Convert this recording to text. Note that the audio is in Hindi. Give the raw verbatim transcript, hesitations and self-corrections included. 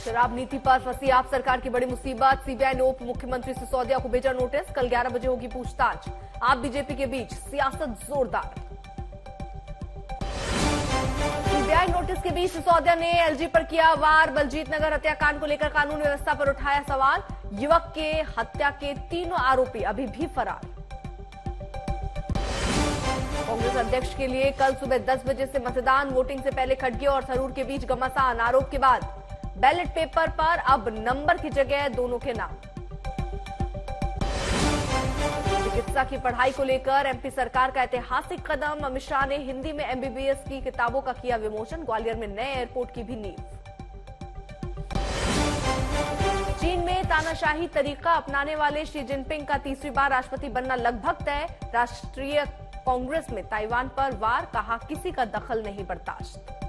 शराब नीति पर फंसी आप सरकार की बड़ी मुसीबत। सीबीआई ने उप मुख्यमंत्री सिसोदिया को भेजा नोटिस। कल ग्यारह बजे होगी पूछताछ। आप बीजेपी के बीच सियासत जोरदार। सीबीआई नोटिस के बीच सिसोदिया ने एलजी पर किया वार। बलजीत नगर हत्याकांड को लेकर कानून व्यवस्था पर उठाया सवाल। युवक के हत्या के तीनों आरोपी अभी भी फरार। कांग्रेस अध्यक्ष के लिए कल सुबह दस बजे से मतदान। वोटिंग से पहले खड़गे और थरूर के बीच घमासान। आरोप के बाद बैलेट पेपर पर अब नंबर की जगह दोनों के नाम। चिकित्सा की पढ़ाई को लेकर एमपी सरकार का ऐतिहासिक कदम। अमित शाह ने हिंदी में एमबीबीएस की किताबों का किया विमोचन। ग्वालियर में नए एयरपोर्ट की भी नींव। चीन में तानाशाही तरीका अपनाने वाले शी जिनपिंग का तीसरी बार राष्ट्रपति बनना लगभग तय। राष्ट्रीय कांग्रेस में ताइवान पर वार। कहा किसी का दखल नहीं बर्दाश्त।